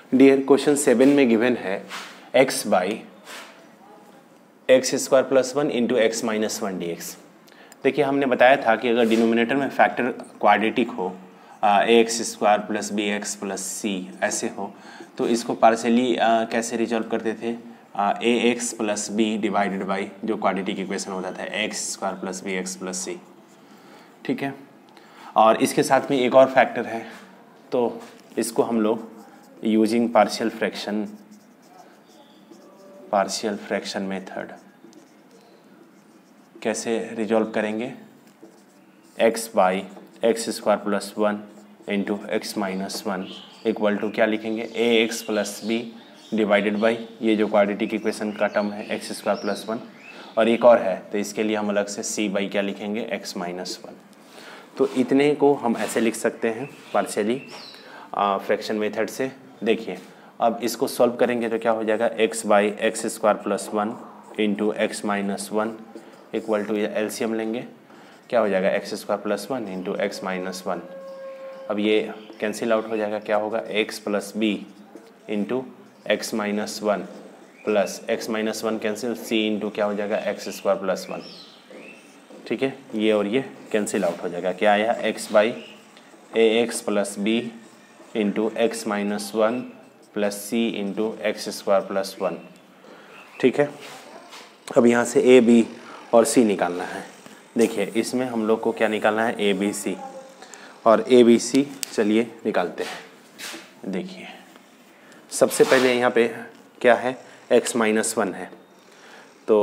Dear question 7 में given है x by x square plus 1 into x minus 1 d x. देखिए हमने बताया था कि अगर डिनोमिनेटर में फैक्टर क्वाड्रेटिक हो a x square plus b x plus c ऐसे हो तो इसको पार्शियली कैसे रिजॉल्व करते थे, a x plus b divided by जो क्वाड्रेटिक इक्वेशन होता था x square plus b x plus c. ठीक है, और इसके साथ में एक और फैक्टर है तो इसको हम लोग यूजिंग पार्शियल फ्रैक्शन मेथड कैसे रिजॉल्व करेंगे, x by x square plus 1 into x minus 1 equal to क्या लिखेंगे, a x plus b divided by ये जो क्वाड्रेटिक इक्वेशन का टर्म है एक्स स्क्वायर प्लस 1 और एक और है तो इसके लिए हम अलग से c बाई क्या लिखेंगे, एक्स माइनस 1। तो इतने को हम ऐसे लिख सकते हैं पार्शियली फ्रैक्शन मेथड से। देखिए अब इसको सॉल्व करेंगे तो क्या हो जाएगा, x by x square plus 1 into x minus 1 equal to LCM लेंगे क्या हो जाएगा, x square plus 1 into x minus 1। अब ये कैंसिल आउट हो जाएगा, क्या होगा x plus b into x minus 1 plus x minus 1 cancel c into क्या हो जाएगा, एक्स स्क्वायर प्लस 1। ठीक है, ये और ये कैंसिल आउट हो जाएगा, क्या आया x by a x plus b into x minus 1 plus c into x square plus 1। ठीक है, अब यहाँ से ए बी और सी निकालना है। देखिए इसमें हम लोग को क्या निकालना है, ए बी सी, और ए बी सी चलिए निकालते हैं। देखिए सबसे पहले यहाँ पे क्या है, एक्स माइनस 1 है तो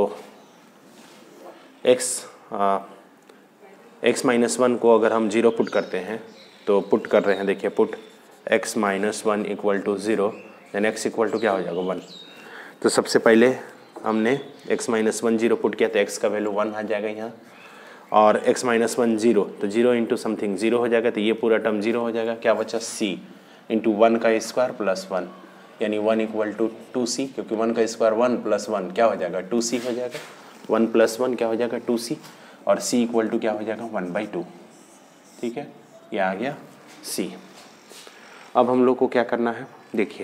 एक्स माइनस 1 को अगर हम 0 पुट करते हैं तो पुट कर रहे हैं, देखिए put x minus 1 equal to 0 then x equal to क्या हो जाएगा 1। तो सबसे पहले हमने x माइनस 1 0 पुट किया तो x का वैल्यू 1 आ जाएगा यहाँ, और x माइनस 1 0 तो 0 इंटू समथिंग 0 हो जाएगा तो ये पूरा टर्म 0 हो जाएगा, क्या बचा c इंटू 1 का स्क्वायर प्लस 1 यानी 1 इक्वल टू 2c, क्योंकि 1 का स्क्वायर 1 प्लस 1 क्या हो जाएगा 2c हो जाएगा, 1 प्लस 1 क्या हो जाएगा 2c, और c इक्वल टू क्या हो जाएगा 1/2। ठीक है, ये आ गया c। अब हम लोग को क्या करना है, देखिए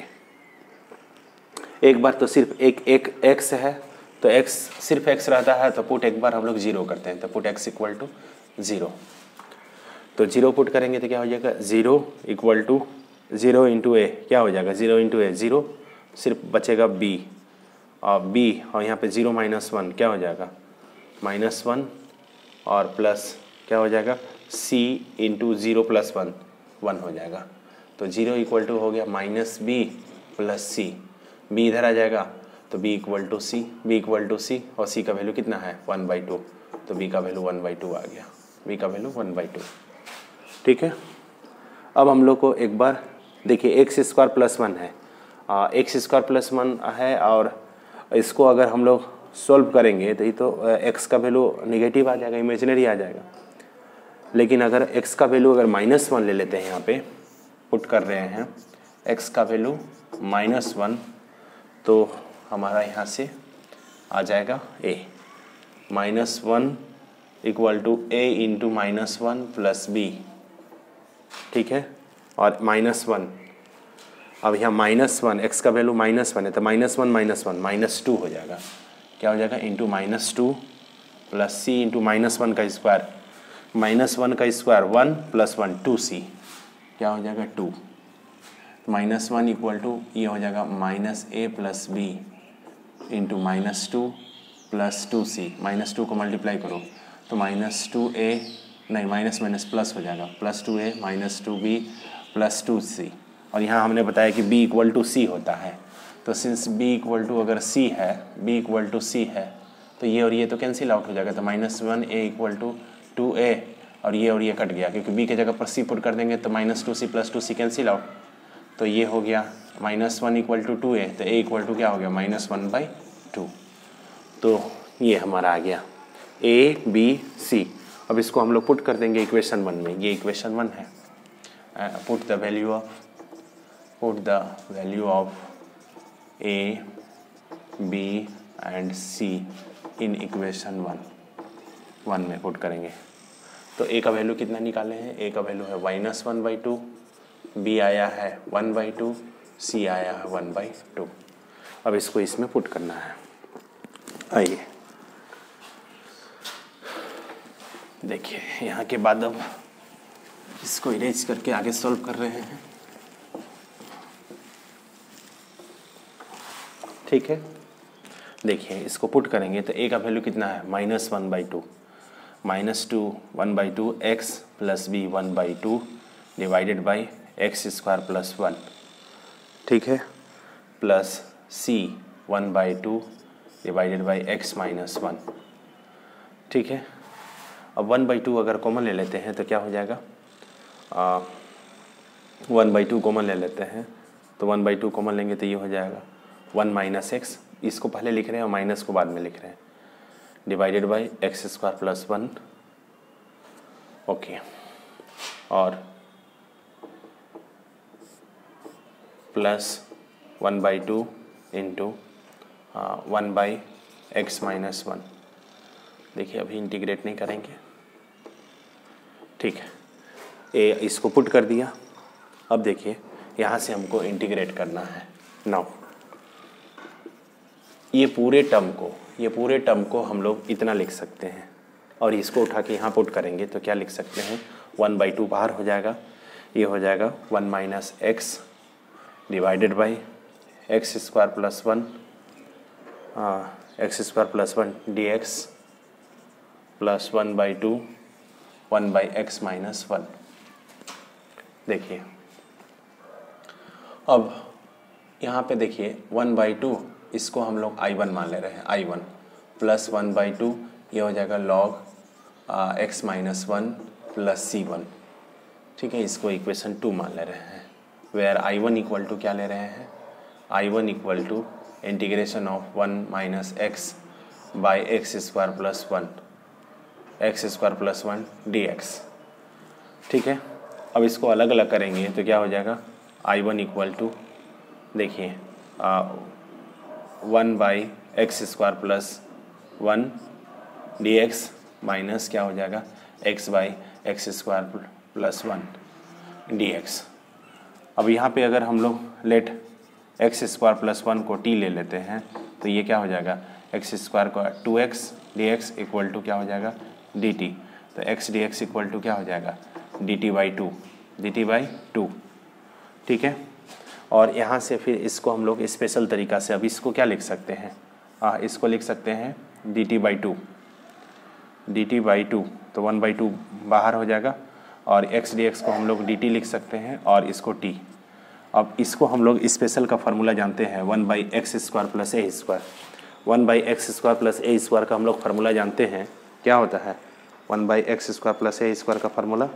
एक बार तो सिर्फ एक x है तो x सिर्फ x रहता है तो पुट एक बार हम लोग 0 करते हैं तो पुट x इक्वल टू 0। तो 0 पुट करेंगे तो क्या हो जाएगा, 0 इक्वल टू 0 इंटू ए क्या हो जाएगा, 0 इंटू ए 0, सिर्फ बचेगा b और b और यहाँ पे 0 माइनस 1 क्या हो जाएगा -1 और प्लस क्या हो जाएगा c इंटू 0 प्लस 1 1 हो जाएगा। तो 0 इक्वल टू हो गया minus b plus c, b इधर आ जाएगा तो b इक्वल टू सी और c का वैल्यू कितना है 1/2, तो b का वैल्यू 1/2 आ गया, b का वैल्यू 1/2। ठीक है, अब हम लोग को एक बार देखिए एक्स स्क्वायर प्लस 1 है, एक्स स्क्वायर प्लस 1 है और इसको अगर हम लोग सॉल्व करेंगे तो ये तो x का वैल्यू निगेटिव आ जाएगा, इमेजिनरी आ जाएगा। लेकिन अगर x का वैल्यू अगर -1 ले लेते हैं, यहाँ पे पुट कर रहे हैं x का वैल्यू -1 तो हमारा यहाँ से आ जाएगा a -1 equal to a into -1 plus b। ठीक है, और -1 अब यहाँ -1 x का वैल्यू -1 है तो -1 -2 हो जाएगा, क्या हो जाएगा इंटू -2 प्लस c इंटू -1 का स्क्वायर, -1 का स्क्वायर 1 प्लस 1 2c क्या हो जाएगा 2। -1 इक्वल टू ये हो जाएगा -a plus b into -2 plus 2c, -2 को मल्टीप्लाई करो तो -2a नहीं माइनस प्लस हो जाएगा, +2a -2b प्लस 2c, और यहाँ हमने बताया कि b इक्वल टू c होता है तो सिंस b इक्वल टू अगर c है, b इक्वल टू c है तो ये और ये तो कैंसिल आउट हो जाएगा, तो -1a इक्वल टू 2a और ये कट गया क्योंकि b के जगह पर c पुट कर देंगे तो -2c plus 2c cancel out, तो ये हो गया -1 इक्वल टू 2a तो a इक्वल टू क्या हो गया -1/2। तो ये हमारा आ गया a b c। अब इसको हम लोग पुट कर देंगे इक्वेशन 1 में, ये इक्वेशन 1 है, put the value of a b and c in equation 1 में पुट करेंगे तो a का वैल्यू कितना निकाले हैं, a का वैल्यू है -1/2, b आया है 1/2, c आया है 1/2। अब इसको इसमें पुट करना है। आइए देखिए, यहाँ के बाद अब इसको इरेज करके आगे सॉल्व कर रहे हैं। ठीक है, देखिए इसको पुट करेंगे तो a का वैल्यू कितना है -1/2, -2 1/2 x plus b 1/2 divided by x square plus 1, ठीक है, plus c 1/2 divided by x minus 1, ठीक है। अब 1/2 अगर कॉमन ले लेते हैं तो क्या हो जाएगा, 1/2 कॉमन ले लेते हैं तो 1/2 कॉमन लेंगे तो ये हो जाएगा 1 माइनस एक्स, इसको पहले लिख रहे हैं और माइनस को बाद में लिख रहे हैं, divided by x square plus 1, okay, और प्लस 1/2 इंटू 1/x माइनस 1। देखिए अभी इंटीग्रेट नहीं करेंगे, ठीक है। ए इसको पुट कर दिया। अब देखिए यहाँ से हमको इंटीग्रेट करना है। नाउ ये पूरे टर्म को हम लोग इतना लिख सकते हैं और इसको उठा के यहाँ पुट करेंगे तो क्या लिख सकते हैं, 1/2 बाहर हो जाएगा, ये हो जाएगा 1 minus x divided by x square plus 1, x square plus 1 d x plus 1/2 1/x minus 1। देखिए अब यहाँ पे देखिए 1/2 इसको हम लोग I1 मान ले रहे हैं, I1 प्लस 1/2 ये हो जाएगा log x minus 1 plus C1, ठीक है, इसको इक्वेशन 2 मान ले रहे हैं। वेयर I1 इक्वल टू क्या ले रहे हैं, I1 equal to integration of 1 minus x by x square plus 1 x square plus 1 dx, ठीक है। अब इसको अलग अलग करेंगे तो क्या हो जाएगा, I1 इक्वल टू देखिए 1 by x square plus 1 dx minus क्या हो जाएगा x by x square plus 1 dx। अब यहाँ पे अगर हम लोग लेट एक्स स्क्वायर प्लस 1 को t ले लेते हैं तो ये क्या हो जाएगा, एक्स स्क्वायर को 2x dx इक्वल टू क्या हो जाएगा dt, तो x dx इक्वल टू क्या हो जाएगा dt/2, ठीक है। और यहाँ से फिर इसको हम लोग स्पेशल तरीक़ा से अब इसको क्या लिख सकते हैं, इसको लिख सकते हैं dt/2, तो 1/2 बाहर हो जाएगा और x dx को हम लोग dt लिख सकते हैं और इसको t। अब इसको हम लोग स्पेशल का फार्मूला जानते हैं 1/x square plus a square, 1/x square plus a square का हम लोग फार्मूला जानते हैं, क्या होता है 1/x square plus a square का फार्मूला,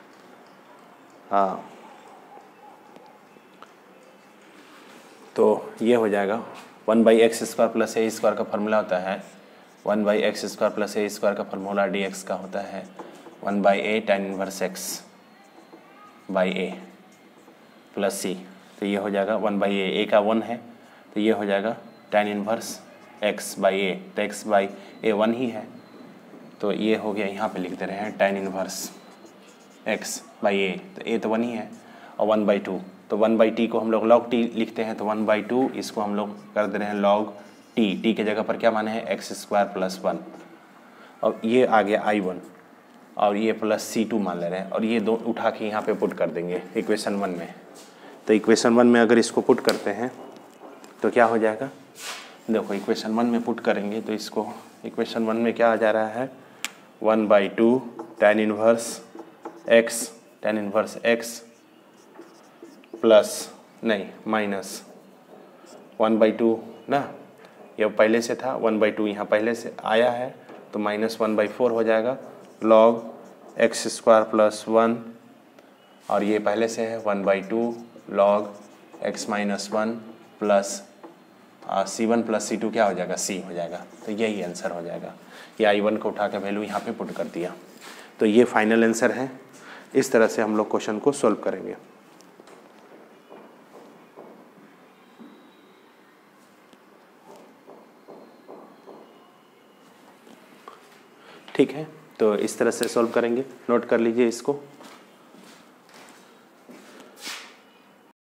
तो ये हो जाएगा 1/x square plus a square का फार्मूला होता है 1/x square plus a square का फार्मूला dx का होता है 1/a tan inverse x by a plus c, तो ये हो जाएगा 1/a, a का 1 है तो ये हो जाएगा tan inverse x by a, तो x बाई ए 1 ही है तो ये हो गया, यहाँ पे लिख दे रहे हैं tan inverse x by a, तो a तो 1 ही है और 1/2, तो 1/t को हम लोग log t लिखते हैं तो 1/2 इसको हम लोग कर दे रहे हैं log t के जगह पर क्या माने हैं एक्स स्क्वायर प्लस 1, और ये आ गया I1 और ये प्लस C2 मान ले रहे हैं और ये दो उठा के यहाँ पे पुट कर देंगे इक्वेशन 1 में। तो इक्वेशन 1 में अगर इसको पुट करते हैं तो क्या हो जाएगा, देखो इक्वेशन 1 में पुट करेंगे तो इसको इक्वेशन 1 में क्या आ जा रहा है 1/2 tan इनवर्स x प्लस नहीं माइनस 1/2 ना, ये पहले से था 1/2 यहाँ पहले से आया है तो माइनस 1/4 हो जाएगा log x स्क्वायर प्लस 1 और ये पहले से है 1/2 log x minus 1 plus C1 plus C2 क्या हो जाएगा C हो जाएगा, तो यही आंसर हो जाएगा। ये I1 को उठा के वैल्यू यहाँ पे पुट कर दिया, तो ये फाइनल आंसर है। इस तरह से हम लोग क्वेश्चन को सॉल्व करेंगे। ठीक है, तो इस तरह से सॉल्व करेंगे, नोट कर लीजिए इसको।